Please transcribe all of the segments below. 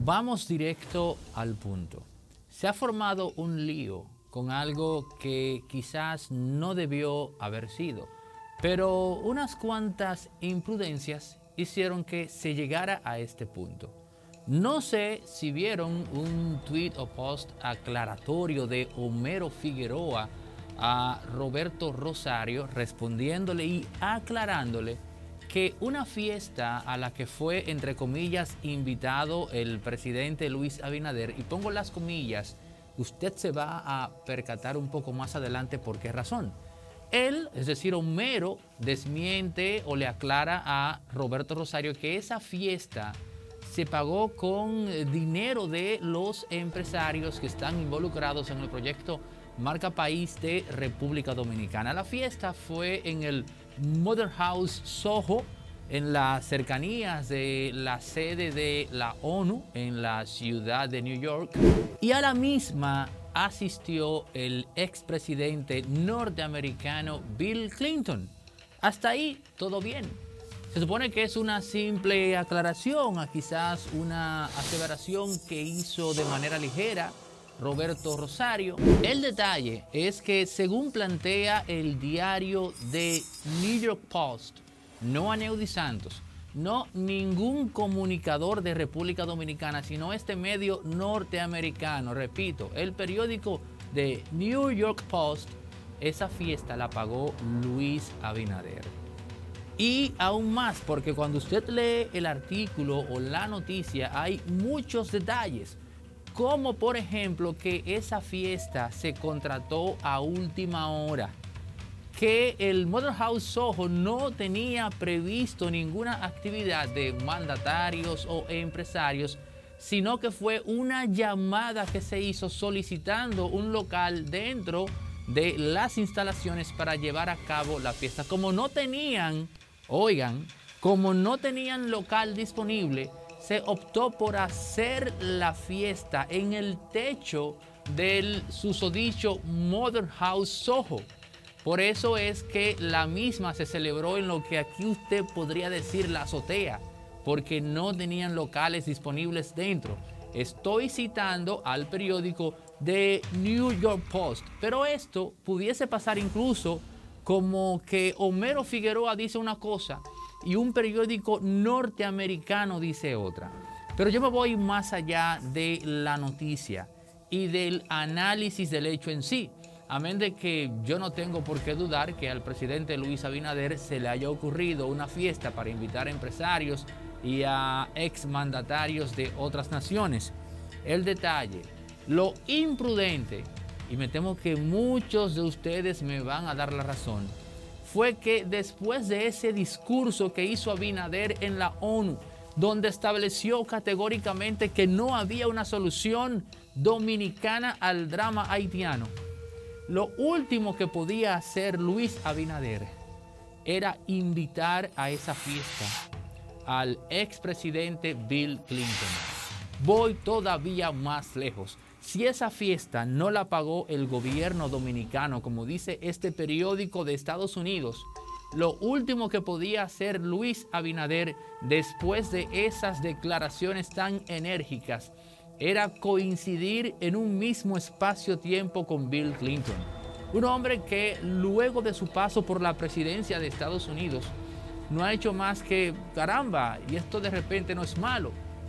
Vamos directo al punto. Se ha formado un lío con algo que quizás no debió haber sido, pero unas cuantas imprudencias hicieron que se llegara a este punto. No sé si vieron un tweet o post aclaratorio de Homero Figueroa a Roberto Rosario respondiéndole y aclarándole que una fiesta a la que fue, entre comillas, invitado el presidente Luis Abinader, y pongo las comillas, usted se va a percatar un poco más adelante por qué razón. Él, es decir, Homero, desmiente o le aclara a Roberto Rosario que esa fiesta se pagó con dinero de los empresarios que están involucrados en el proyecto Marca País de República Dominicana. La fiesta fue en el Mother House Soho, en las cercanías de la sede de la ONU en la ciudad de New York, y a la misma asistió el expresidente norteamericano Bill Clinton. Hasta ahí todo bien. Se supone que es una simple aclaración a quizás una aseveración que hizo de manera ligera Roberto Rosario. El detalle es que, según plantea el diario The New York Post, no Aneudi Santos, no ningún comunicador de República Dominicana, sino este medio norteamericano, repito, el periódico The New York Post, esa fiesta la pagó Luis Abinader. Y aún más, porque cuando usted lee el artículo o la noticia hay muchos detalles, como por ejemplo que esa fiesta se contrató a última hora, que el Mother House Soho no tenía previsto ninguna actividad de mandatarios o empresarios, sino que fue una llamada que se hizo solicitando un local dentro de las instalaciones para llevar a cabo la fiesta. Como no tenían, como no tenían local disponible, se optó por hacer la fiesta en el techo del susodicho Mother House Soho. Por eso es que la misma se celebró en lo que aquí usted podría decir la azotea, porque no tenían locales disponibles dentro. Estoy citando al periódico The New York Post, pero esto pudiese pasar incluso como que Homero Figueroa dice una cosa y un periódico norteamericano dice otra. Pero yo me voy más allá de la noticia y del análisis del hecho en sí. Amén de que yo no tengo por qué dudar que al presidente Luis Abinader se le haya ocurrido una fiesta para invitar a empresarios y a exmandatarios de otras naciones. El detalle, lo imprudente, y me temo que muchos de ustedes me van a dar la razón, fue que después de ese discurso que hizo Abinader en la ONU, donde estableció categóricamente que no había una solución dominicana al drama haitiano, lo último que podía hacer Luis Abinader era invitar a esa fiesta al expresidente Bill Clinton. Voy todavía más lejos. Si esa fiesta no la pagó el gobierno dominicano, como dice este periódico de Estados Unidos, lo último que podía hacer Luis Abinader después de esas declaraciones tan enérgicas era coincidir en un mismo espacio-tiempo con Bill Clinton. Un hombre que luego de su paso por la presidencia de Estados Unidos no ha hecho más que, caramba, y esto de repente no es malo,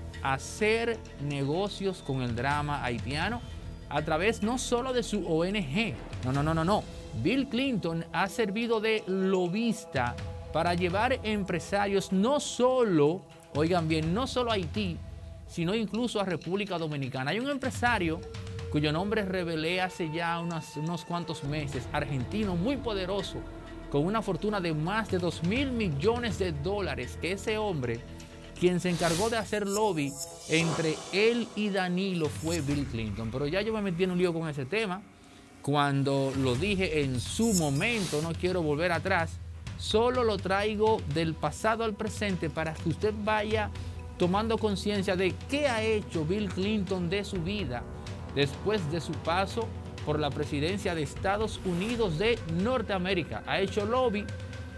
hacer negocios con el drama haitiano a través no solo de su ONG. No. Bill Clinton ha servido de lobista para llevar empresarios no solo, oigan bien, no solo a Haití, sino incluso a República Dominicana. Hay un empresario cuyo nombre revelé hace ya unos cuantos meses, argentino muy poderoso, con una fortuna de más de $2.000 millones, que ese hombre, quien se encargó de hacer lobby entre él y Danilo, fue Bill Clinton. Pero ya yo me metí en un lío con ese tema. Cuando lo dije en su momento, no quiero volver atrás. Solo lo traigo del pasado al presente para que usted vaya tomando conciencia de qué ha hecho Bill Clinton de su vida después de su paso por la presidencia de Estados Unidos de Norteamérica. Ha hecho lobby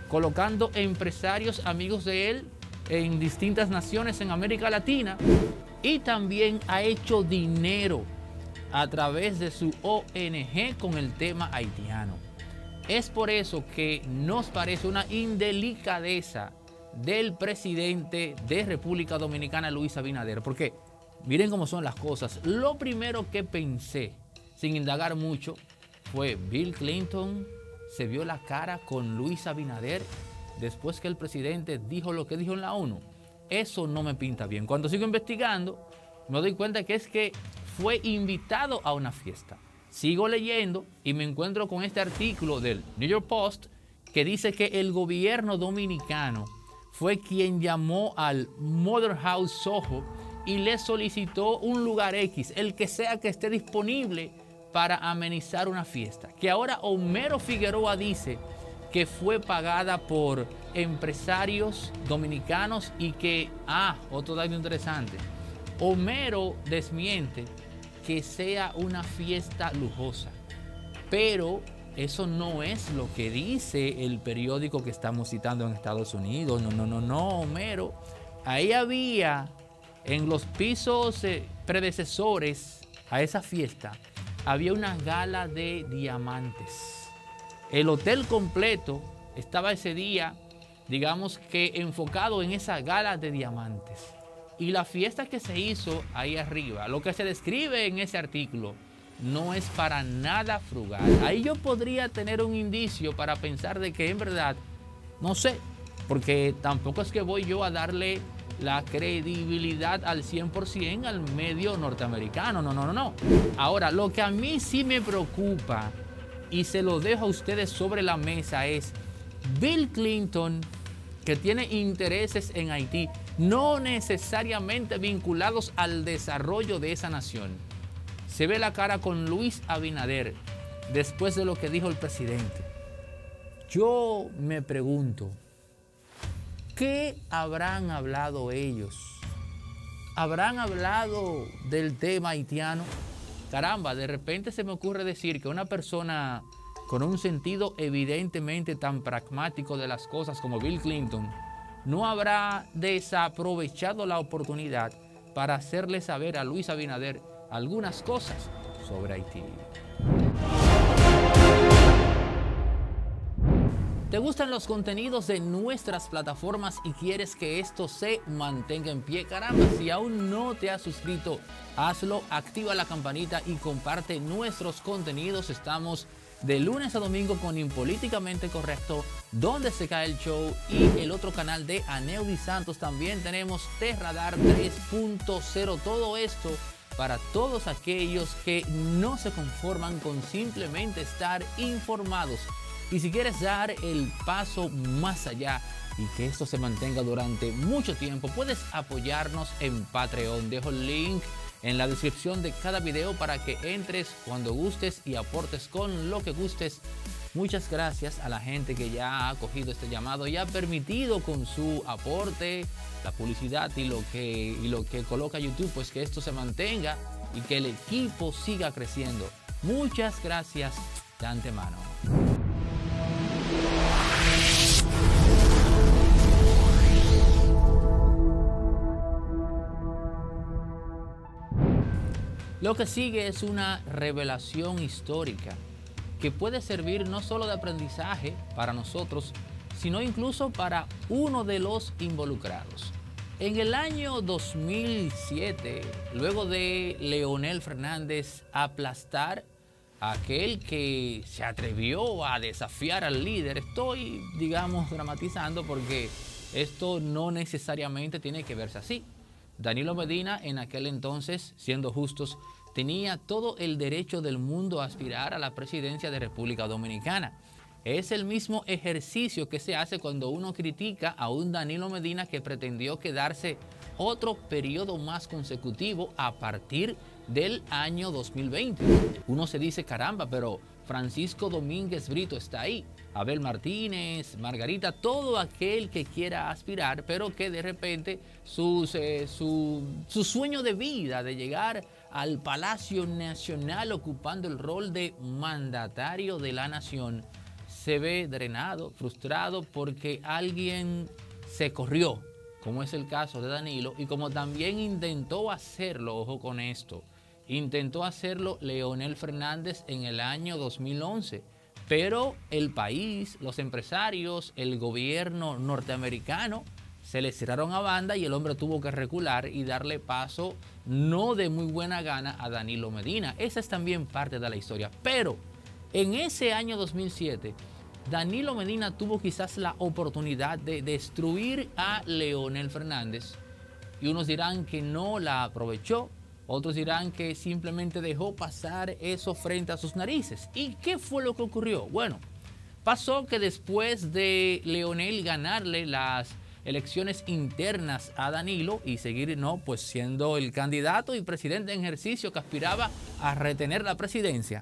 colocando empresarios amigos de él en distintas naciones en América Latina y también ha hecho dinero a través de su ONG con el tema haitiano. Es por eso que nos parece una indelicadeza del presidente de República Dominicana, Luis Abinader, porque miren cómo son las cosas. Lo primero que pensé, sin indagar mucho, fue Bill Clinton se vio la cara con Luis Abinader después que el presidente dijo lo que dijo en la ONU. Eso no me pinta bien. Cuando sigo investigando, me doy cuenta que es que fue invitado a una fiesta. Sigo leyendo y me encuentro con este artículo del New York Post que dice que el gobierno dominicano fue quien llamó al Mother House Soho y le solicitó un lugar X, el que sea que esté disponible para amenizar una fiesta. Que ahora Homero Figueroa dice que fue pagada por empresarios dominicanos y que, otro dato interesante, Homero desmiente que sea una fiesta lujosa, pero eso no es lo que dice el periódico que estamos citando en Estados Unidos. No, Homero. Ahí había, en los pisos predecesores a esa fiesta, había una gala de diamantes. El hotel completo estaba ese día, digamos que enfocado en esa gala de diamantes. Y la fiesta que se hizo ahí arriba, lo que se describe en ese artículo, no es para nada frugal. Ahí yo podría tener un indicio para pensar de que en verdad, no sé, porque tampoco es que voy yo a darle la credibilidad al 100% al medio norteamericano, no. Ahora, lo que a mí sí me preocupa, y se lo dejo a ustedes sobre la mesa, es Bill Clinton, que tiene intereses en Haití, no necesariamente vinculados al desarrollo de esa nación. Se ve la cara con Luis Abinader después de lo que dijo el presidente. Yo me pregunto, ¿qué habrán hablado ellos? ¿Habrán hablado del tema haitiano? Caramba, de repente se me ocurre decir que una persona con un sentido evidentemente tan pragmático de las cosas como Bill Clinton no habrá desaprovechado la oportunidad para hacerle saber a Luis Abinader algunas cosas sobre Haití. ¿Te gustan los contenidos de nuestras plataformas y quieres que esto se mantenga en pie? Caramba, si aún no te has suscrito, hazlo, activa la campanita y comparte nuestros contenidos. Estamos de lunes a domingo con Impolíticamente Correcto, Donde se cae el show, y el otro canal de Aneudi Santos. También tenemos T-Radar 3.0. Todo esto para todos aquellos que no se conforman con simplemente estar informados. Y si quieres dar el paso más allá y que esto se mantenga durante mucho tiempo, puedes apoyarnos en Patreon. Dejo el link en la descripción de cada video para que entres cuando gustes y aportes con lo que gustes. Muchas gracias a la gente que ya ha acogido este llamado y ha permitido con su aporte, la publicidad y lo que coloca YouTube, pues que esto se mantenga y que el equipo siga creciendo. Muchas gracias de antemano. Lo que sigue es una revelación histórica que puede servir no solo de aprendizaje para nosotros, sino incluso para uno de los involucrados. En el año 2007, luego de Leonel Fernández aplastar a aquel que se atrevió a desafiar al líder, estoy, digamos, dramatizando porque esto no necesariamente tiene que verse así. Danilo Medina, en aquel entonces, siendo justos, tenía todo el derecho del mundo a aspirar a la presidencia de República Dominicana. Es el mismo ejercicio que se hace cuando uno critica a un Danilo Medina que pretendió quedarse otro periodo más consecutivo a partir del año 2020. Uno se dice, caramba, pero Francisco Domínguez Brito está ahí, Abel Martínez, Margarita, todo aquel que quiera aspirar, pero que de repente su sueño de vida de llegar al Palacio Nacional ocupando el rol de mandatario de la nación se ve drenado, frustrado porque alguien se corrió como es el caso de Danilo, y como también intentó hacerlo, ojo con esto, intentó hacerlo Leonel Fernández en el año 2011, pero el país, los empresarios, el gobierno norteamericano se le cerraron a banda y el hombre tuvo que recular y darle paso no de muy buena gana a Danilo Medina. Esa es también parte de la historia. Pero en ese año 2007, Danilo Medina tuvo quizás la oportunidad de destruir a Leonel Fernández y unos dirán que no la aprovechó, otros dirán que simplemente dejó pasar eso frente a sus narices. ¿Y qué fue lo que ocurrió? Bueno, pasó que después de Leonel ganarle las elecciones internas a Danilo y seguir pues siendo el candidato y presidente en ejercicio que aspiraba a retener la presidencia,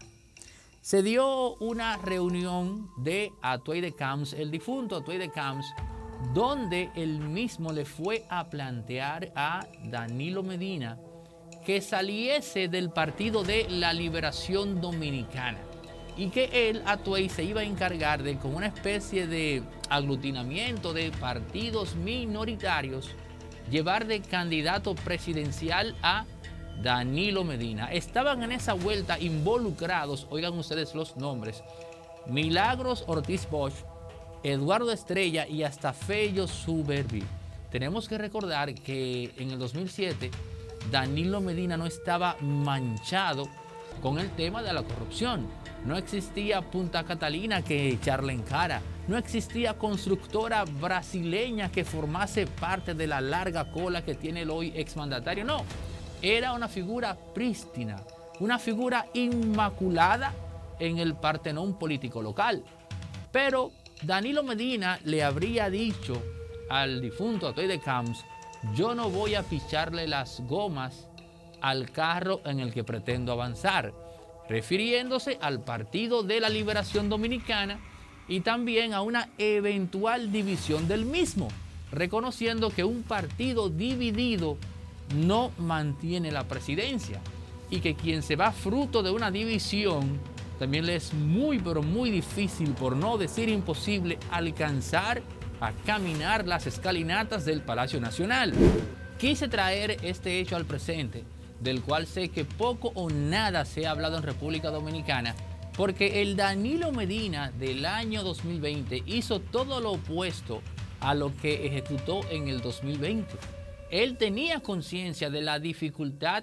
se dio una reunión de Atuay de Camps, el difunto Atuay de Camps, donde él mismo le fue a plantear a Danilo Medina que saliese del Partido de la Liberación Dominicana y que él, Atuay, se iba a encargar de, con una especie de aglutinamiento de partidos minoritarios, llevar de candidato presidencial a Danilo Medina. Estaban en esa vuelta involucrados, oigan ustedes los nombres, Milagros Ortiz Bosch, Eduardo Estrella y hasta Fello Suberví. Tenemos que recordar que en el 2007 Danilo Medina no estaba manchado con el tema de la corrupción. No existía Punta Catalina que echarle en cara. No existía constructora brasileña que formase parte de la larga cola que tiene el hoy exmandatario. No, era una figura prístina, una figura inmaculada en el Partenón político local. Pero Danilo Medina le habría dicho al difunto Atuay de Camps: yo no voy a picharle las gomas al carro en el que pretendo avanzar, refiriéndose al Partido de la Liberación Dominicana y también a una eventual división del mismo, reconociendo que un partido dividido no mantiene la presidencia y que quien se va fruto de una división también le es muy, pero muy difícil, por no decir imposible, alcanzar a caminar las escalinatas del Palacio Nacional. Quise traer este hecho al presente, del cual sé que poco o nada se ha hablado en República Dominicana, porque el Danilo Medina del año 2020 hizo todo lo opuesto a lo que ejecutó en el 2020. Él tenía conciencia de la dificultad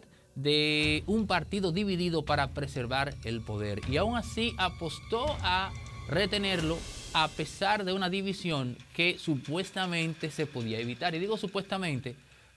de un partido dividido para preservar el poder y aún así apostó a retenerlo a pesar de una división que supuestamente se podía evitar. Y digo supuestamente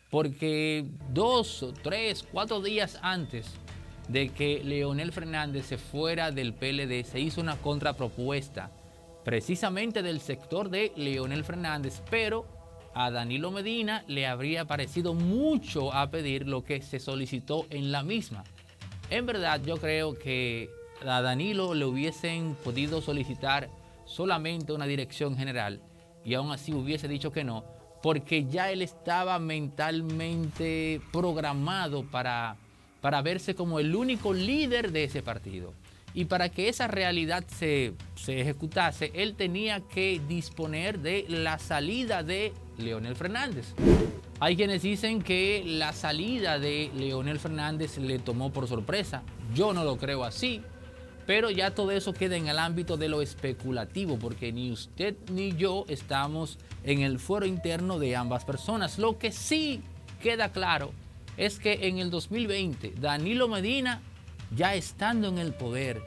porque 2, 3, 4 días antes de que Leonel Fernández se fuera del PLD, se hizo una contrapropuesta precisamente del sector de Leonel Fernández, pero a Danilo Medina le habría parecido mucho a pedir lo que se solicitó en la misma. En verdad, yo creo que a Danilo le hubiesen podido solicitar solamente una dirección general y aún así hubiese dicho que no, porque ya él estaba mentalmente programado para verse como el único líder de ese partido. Y para que esa realidad se ejecutase, él tenía que disponer de la salida de Leonel Fernández. Hay quienes dicen que la salida de Leonel Fernández le tomó por sorpresa. Yo no lo creo así, pero ya todo eso queda en el ámbito de lo especulativo, porque ni usted ni yo estamos en el fuero interno de ambas personas. Lo que sí queda claro es que en el 2020, Danilo Medina, ya estando en el poder,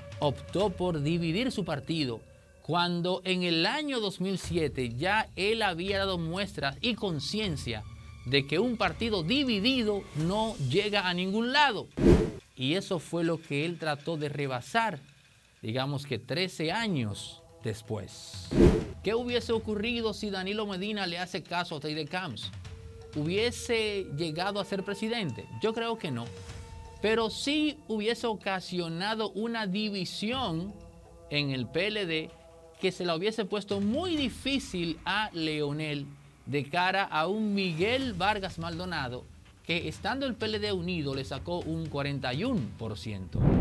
optó por dividir su partido, cuando en el año 2007 ya él había dado muestras y conciencia de que un partido dividido no llega a ningún lado. Y eso fue lo que él trató de rebasar, digamos que 13 años después. ¿Qué hubiese ocurrido si Danilo Medina le hace caso a Atuay de Camps? ¿Hubiese llegado a ser presidente? Yo creo que no. Pero sí hubiese ocasionado una división en el PLD que se la hubiese puesto muy difícil a Leonel de cara a un Miguel Vargas Maldonado que, estando el PLD unido, le sacó un 41%.